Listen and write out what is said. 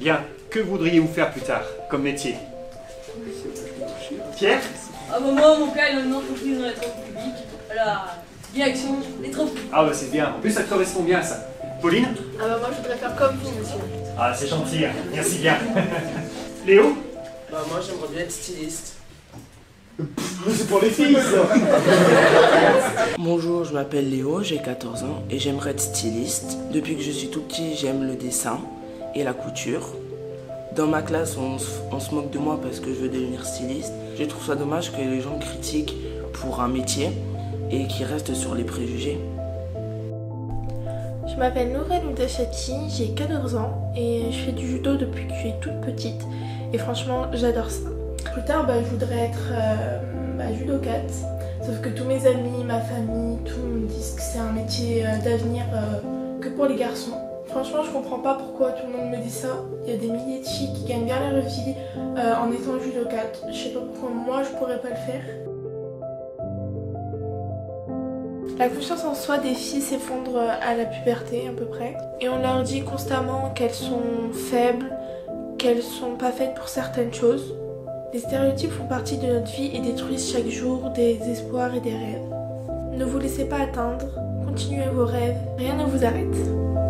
Bien, que voudriez-vous faire plus tard, comme métier? Pierre? Ah bah moi, mon père, il a une entreprise dans les travaux publics. La direction des travaux publics. Ah bah c'est bien, en plus ça te correspond bien ça. Pauline? Ah bah moi je voudrais faire comme vous, monsieur. Ah c'est gentil, hein. Merci bien. Léo? Bah moi j'aimerais bien être styliste. C'est pour les filles ça. Bonjour, je m'appelle Léo, j'ai 14 ans et j'aimerais être styliste. Depuis que je suis tout petit, j'aime le dessin et la couture. Dans ma classe, on se moque de moi parce que je veux devenir styliste. Je trouve ça dommage que les gens critiquent pour un métier et qu'ils restent sur les préjugés. Je m'appelle Nourel Oudachati, j'ai 14 ans et je fais du judo depuis que je suis toute petite. Et franchement, j'adore ça. Plus tard, je voudrais être judokate. Sauf que tous mes amis, ma famille, tout me disent que c'est un métier d'avenir que pour les garçons. Franchement, je comprends pas pourquoi tout le monde me dit ça. Il y a des milliers de filles qui gagnent bien leur vie en étant judokate. Je sais pas pourquoi moi je pourrais pas le faire. La confiance en soi des filles s'effondre à la puberté à peu près. Et on leur dit constamment qu'elles sont faibles, qu'elles sont pas faites pour certaines choses. Les stéréotypes font partie de notre vie et détruisent chaque jour des espoirs et des rêves. Ne vous laissez pas atteindre, continuez vos rêves, rien ne vous arrête.